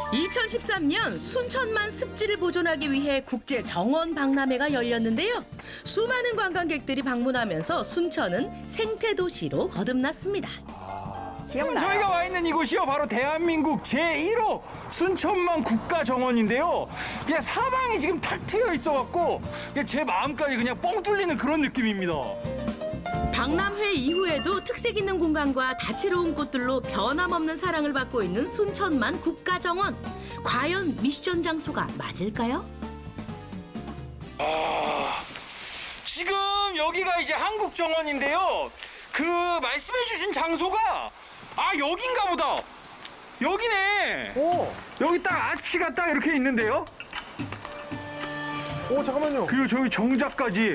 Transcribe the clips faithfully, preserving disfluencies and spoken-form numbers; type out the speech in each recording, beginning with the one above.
이천십삼 년 순천만 습지를 보존하기 위해 국제 정원 박람회가 열렸는데요. 수많은 관광객들이 방문하면서 순천은 생태도시로 거듭났습니다. 지금 저희가 와 있는 이곳이요, 바로 대한민국 제일 호 순천만 국가정원인데요. 그냥 사방이 지금 탁 트여 있어갖고 제 마음까지 그냥 뻥 뚫리는 그런 느낌입니다. 박람회 이후에도 특색 있는 공간과 다채로운 꽃들로 변함없는 사랑을 받고 있는 순천만 국가정원. 과연 미션 장소가 맞을까요? 아, 지금 여기가 이제 한국정원인데요. 그 말씀해주신 장소가 아 여긴가 보다. 여기네. 오, 여기 딱 아치가 딱 이렇게 있는데요. 오 잠깐만요. 그리고 저기 정자까지.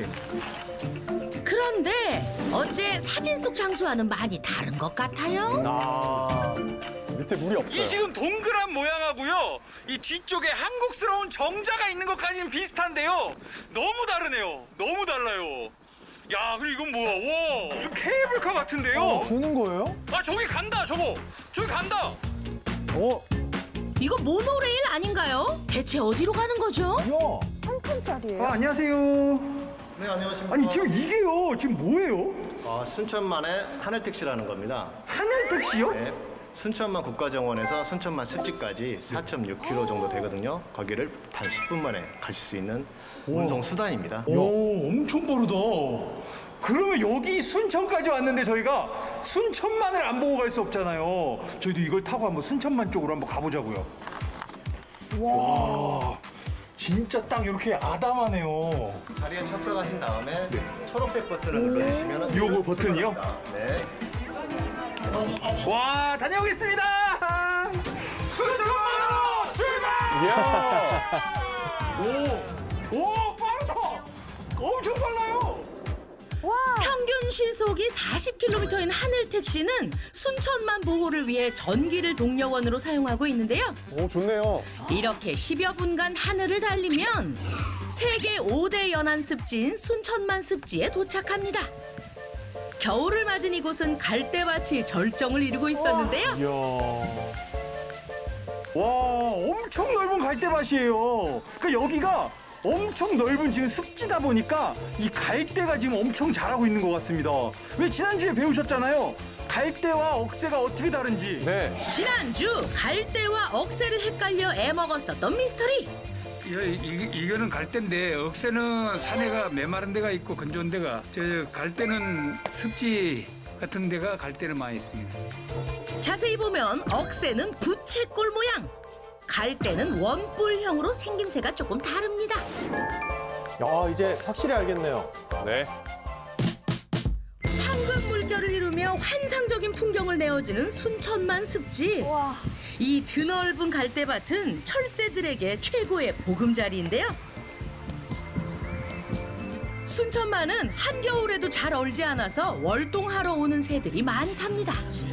그런데 어째 사진 속 장소와는 많이 다른 것 같아요? 아, 밑에 물이 없어요. 이 지금 동그란 모양하고요, 이 뒤쪽에 한국스러운 정자가 있는 것까지는 비슷한데요. 너무 다르네요. 너무 달라요. 야, 그리고 이건 뭐야? 와, 무슨 케이블카 같은데요? 어, 도는 거예요? 아, 저기 간다, 저거. 저기 간다. 어, 이거 모노레일 아닌가요? 대체 어디로 가는 거죠? 야, 한 칸짜리예요? 아, 안녕하세요. 네, 안녕하십니까. 아니, 지금 이게요, 지금 뭐예요? 어, 순천만의 하늘택시라는 겁니다. 하늘택시요? 네, 순천만 국가정원에서 순천만 습지까지 사 점 육 킬로미터 정도 되거든요. 거기를 단 십 분 만에 가실 수 있는 운송 수단입니다. 오, 엄청 빠르다. 그러면 여기 순천까지 왔는데 저희가 순천만을 안 보고 갈 수 없잖아요. 저희도 이걸 타고 한번 순천만 쪽으로 한번 가보자고요. 와, 진짜 딱 이렇게 아담하네요. 자리에 착석하신 다음에 초록색 버튼을 눌러주시면 요거 버튼이요? 네. 와, 다녀오겠습니다. 순천만으로 출발! 이야. 오, 오, 빠르다. 엄청 빨라요. 평균 시속이 사십 킬로미터인 하늘택시는 순천만 보호를 위해 전기를 동력원으로 사용하고 있는데요. 오, 좋네요. 이렇게 십여 분간 하늘을 달리면 세계 오 대 연안 습지인 순천만 습지에 도착합니다. 겨울을 맞은 이곳은 갈대밭이 절정을 이루고 있었는데요. 이야. 와, 엄청 넓은 갈대밭이에요. 그러니까 여기가 엄청 넓은 지금 습지다 보니까 이 갈대가 지금 엄청 자라고 있는 것 같습니다. 왜 지난주에 배우셨잖아요. 갈대와 억새가 어떻게 다른지. 네. 지난주 갈대와 억새를 헷갈려 애먹었었던 미스터리. 이, 이, 이거는 갈대인데 억새는 산에가 메마른 데가 있고 건조한 데가, 저 갈대는 습지 같은 데가 갈대는 많이 있습니다. 자세히 보면 억새는 부채꼴 모양, 갈대는 원뿔형으로 생김새가 조금 다릅니다. 야, 이제 확실히 알겠네요. 네. 황금 물결을 이루며 환상적인 풍경을 내어주는 순천만 습지. 와. 이 드넓은 갈대밭은 철새들에게 최고의 보금자리인데요. 순천만은 한겨울에도 잘 얼지 않아서 월동하러 오는 새들이 많답니다.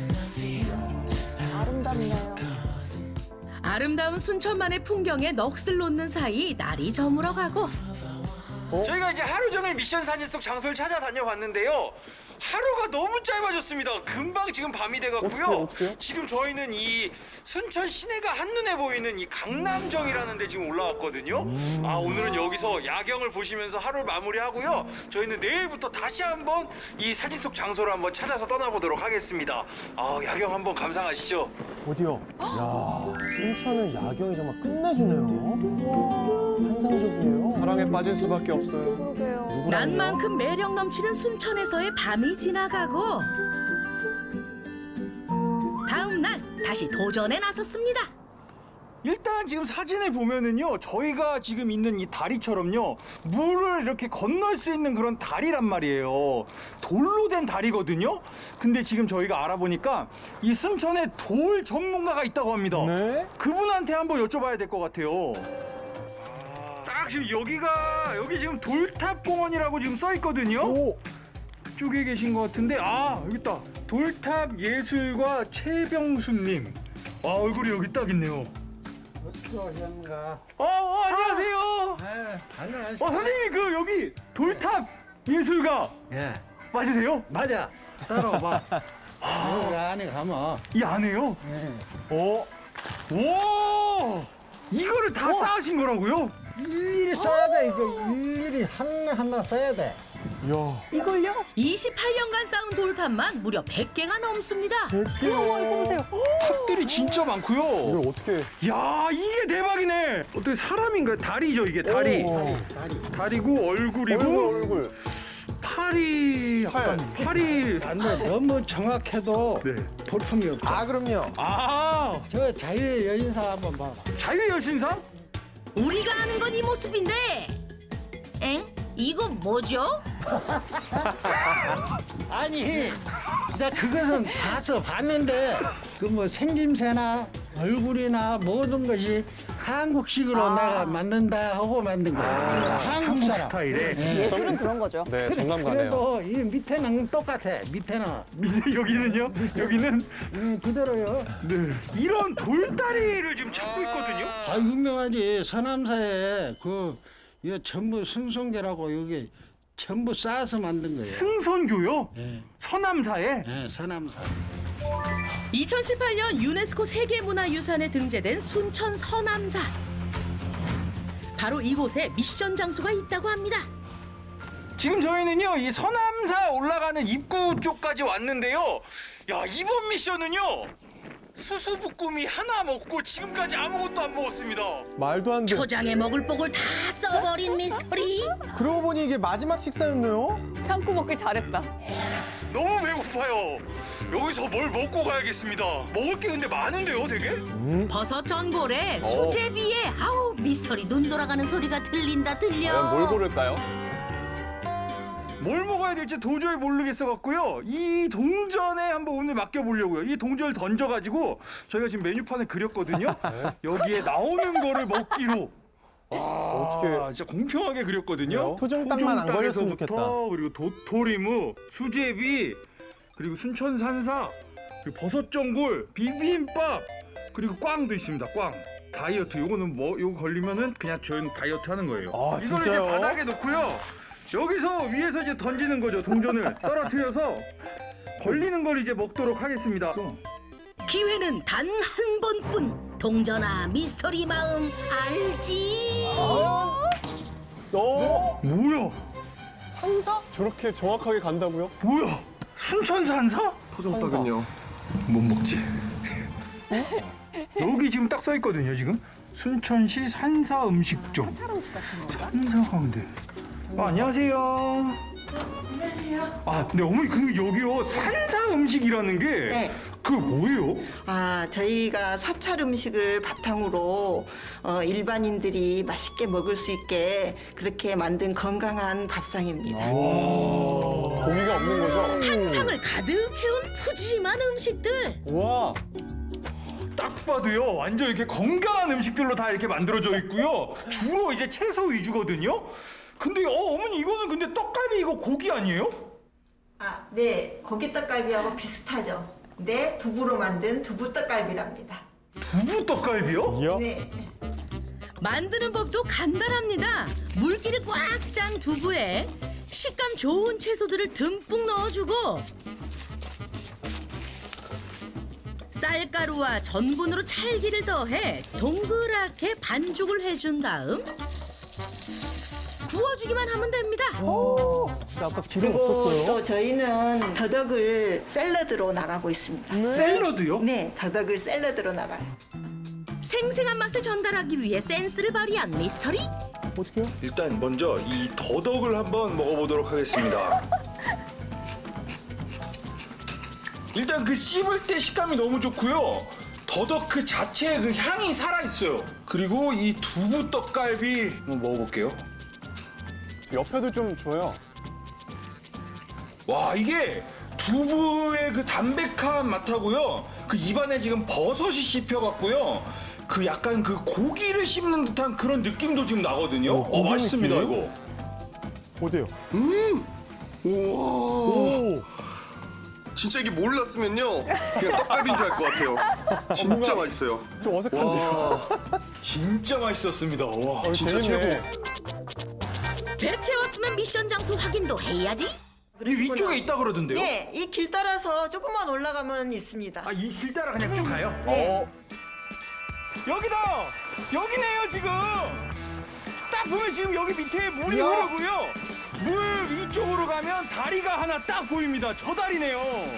아름답네요. 아름다운 순천만의 풍경에 넋을 놓는 사이 날이 저물어가고 저희가 이제 하루 종일 미션 사진 속 장소를 찾아다녀봤는데요. 하루가 너무 짧아졌습니다. 금방 지금 밤이 돼갖고요. 어떡해요, 어떡해요? 지금 저희는 이 순천 시내가 한눈에 보이는 이 강남정이라는 데 지금 올라왔거든요. 음. 아, 오늘은 여기서 야경을 보시면서 하루를 마무리하고요. 저희는 내일부터 다시 한번 이 사진 속 장소를 한번 찾아서 떠나보도록 하겠습니다. 아, 야경 한번 감상하시죠. 어디요? 야, 순천은 야경이 정말 끝내주네요. 환상적이에요. 사랑에 빠질 수밖에 없어요. 그러게요. 누구랑요? 난만큼 매력 넘치는 순천에서의 밤이 지나가고 다음 날 다시 도전에 나섰습니다. 일단 지금 사진을 보면은요, 저희가 지금 있는 이 다리처럼요, 물을 이렇게 건널 수 있는 그런 다리란 말이에요. 돌로 된 다리거든요. 근데 지금 저희가 알아보니까 이 순천에 돌 전문가가 있다고 합니다. 네? 그분한테 한번 여쭤봐야 될 것 같아요. 딱 지금 여기가, 여기 지금 돌탑공원이라고 지금 써 있거든요. 오, 쪽에 계신 것 같은데, 아, 여기 있다. 돌탑 예술가 최병수님. 아, 얼굴이 여기 딱 있네요. 현가. 어, 어, 안녕하세요. 네, 안녕하십니까. 어, 선생님이 그 여기 돌탑 예술가 예, 맞으세요? 맞아. 따라와봐. 여기 안에 가면 이 안에요? 예, 오, 오! 이거를 다 쌓으신 거라고요? 일일이 써야 돼. 이거 일일이 하나하나 써야 돼. 이야. 이걸요? 이십팔 년간 쌓은 돌탑만 무려 백 개가 넘습니다. 어머, 이거 보세요. 탑들이 진짜 많고요. 이걸 어떻게? 야, 이게 대박이네. 어떻게 사람인가요? 다리죠, 이게 다리. 오. 다리고 얼굴이고 얼굴 얼굴. 팔이 약간 팔이 안돼 너무 정확해도 네. 볼품이 없어. 아 그럼요. 아, 저 자유의 여인사 한번 봐봐. 자유 여신상? 우리가 아는 건 이 모습인데, 엥? 이거 뭐죠? 아니 나 그것은 봐서 봤는데 그 뭐 생김새나 얼굴이나 모든 것이 한국식으로 내가 만든다 하고 만든 거야. 한국 사람. 스타일에. 예술은 그런 거죠. 네 정감 가네요. 그래도 이 밑에는 똑같아. 밑에는 밑에 여기는요? 여기는 음, 그대로요. 네. 이런 돌다리를 지금 찾고 있거든요. 아 유명하지. 서남사에 그 이거 전부 승성계라고 여기 전부 쌓아서 만든 거예요. 승선교요? 예, 서남사에. 예, 서남사. 이천십팔 년 유네스코 세계문화유산에 등재된 순천 서남사. 바로 이곳에 미션 장소가 있다고 합니다. 지금 저희는요, 이 서남사 올라가는 입구 쪽까지 왔는데요. 야, 이번 미션은요, 수수부꾸미 하나 먹고 지금까지 아무것도 안 먹었습니다. 말도 안 돼. 초장에 먹을 복을 다 써버린 미스터리. 그러고 보니 이게 마지막 식사였네요. 참고 먹길 잘했다. 너무 배고파요. 여기서 뭘 먹고 가야겠습니다. 먹을 게 근데 많은데요, 되게? 버섯 전골에 수제비에 아우 미스터리 눈 돌아가는 소리가 들린다 들려. 뭘 고를까요? 뭘 먹어야 될지 도저히 모르겠어 갖고요. 이 동전에 한번 오늘 맡겨보려고요. 이 동전을 던져가지고 저희가 지금 메뉴판을 그렸거든요. 여기에 나오는 거를 먹기로. 어떻게? 아, 진짜 공평하게 그렸거든요. 토종 땅만 안 걸렸으면 좋겠다. 토종땅에서부터 그리고 도토리무, 수제비, 그리고 순천 산사, 그리고 버섯 전골, 비빔밥, 그리고 꽝도 있습니다. 꽝. 다이어트. 요거는 뭐 요거 걸리면은 그냥 저희는 다이어트 하는 거예요. 아, 이걸 진짜요? 이제 바닥에 놓고요. 여기서 위에서 이제 던지는 거죠. 동전을 떨어뜨려서 걸리는 걸 이제 먹도록 하겠습니다. 기회는 단 한 번뿐. 동전아 미스터리 마음 알지? 너 뭐야? 산사? 저렇게 정확하게 간다고요? 뭐야? 순천 산사? 토종 땅은요? 못 먹지. 여기 지금 딱 써 있거든요. 지금 순천시 산사 음식점. 사찰 음식 같은 건가? 산사 가운데. 아, 안녕하세요. 안녕하세요. 아, 근데 어머니 그 여기요 산사 음식이라는 게 네. 그 뭐예요? 아, 저희가 사찰 음식을 바탕으로 어, 일반인들이 맛있게 먹을 수 있게 그렇게 만든 건강한 밥상입니다. 고기가 없는 거죠? 한 상을 가득 채운 푸짐한 음식들. 와. 딱 봐도요 완전 이렇게 건강한 음식들로 다 이렇게 만들어져 있고요. 주로 이제 채소 위주거든요. 근데 어 어머니 이거는 근데 떡갈비 이거 고기 아니에요? 아, 네. 고기 떡갈비하고 비슷하죠. 네, 두부로 만든 두부 떡갈비랍니다. 두부 떡갈비요? 이야. 네. 만드는 법도 간단합니다. 물기를 꽉 짠 두부에 식감 좋은 채소들을 듬뿍 넣어주고 쌀가루와 전분으로 찰기를 더해 동그랗게 반죽을 해준 다음 구워주기만 하면 됩니다. 오. 근데 아까 기름 그리고 없었어요. 또 저희는 더덕을 샐러드로 나가고 있습니다. 샐러드요? 네, 더덕을 샐러드로 나가요. 생생한 맛을 전달하기 위해 센스를 발휘한 미스터리. 어떻게요? 일단 먼저 이 더덕을 한번 먹어보도록 하겠습니다. 일단 그 씹을 때 식감이 너무 좋고요. 더덕 그 자체의 그 향이 살아있어요. 그리고 이 두부 떡갈비 한번 먹어볼게요. 옆에도 좀 줘요. 와, 이게 두부의 그 담백한 맛하고요. 그 입안에 지금 버섯이 씹혀갖고요. 그 약간 그 고기를 씹는 듯한 그런 느낌도 지금 나거든요. 어, 어, 고기 맛있습니다, 느낌? 이거. 어때요? 우와. 오. 진짜 이게 몰랐으면요. 그냥 떡갈비인 줄 알 것 같아요. 진짜 맛있어요. 좀 어색한데요. 와. 진짜 맛있었습니다. 와. 어, 진짜 재밌네. 배 채웠으면 미션 장소 확인도 해야지. 이 위쪽에 있다 그러던데요? 네, 이 길 따라서 조금만 올라가면 있습니다. 아, 이 길 따라 그냥 쭉 가요? 네. 어. 여기다! 여기네요, 지금! 딱 보면 지금 여기 밑에 물이 이야. 흐르고요. 물 위쪽으로 가면 다리가 하나 딱 보입니다. 저 다리네요.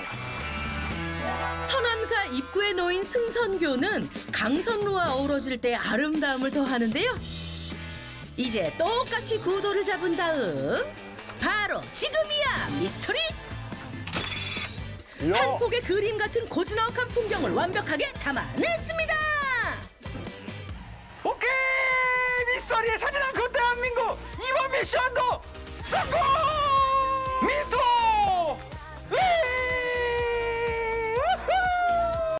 서남사 입구에 놓인 승선교는 강선로와 어우러질 때 아름다움을 더하는데요. 이제 똑같이 구도를 잡은 다음 바로 지금이야 미스터리! 이야. 한 폭의 그림 같은 고즈넉한 풍경을 완벽하게 담아냈습니다. 오케이! 미스터리의 사진 한 컷 대한민국 이번 미션도 성공!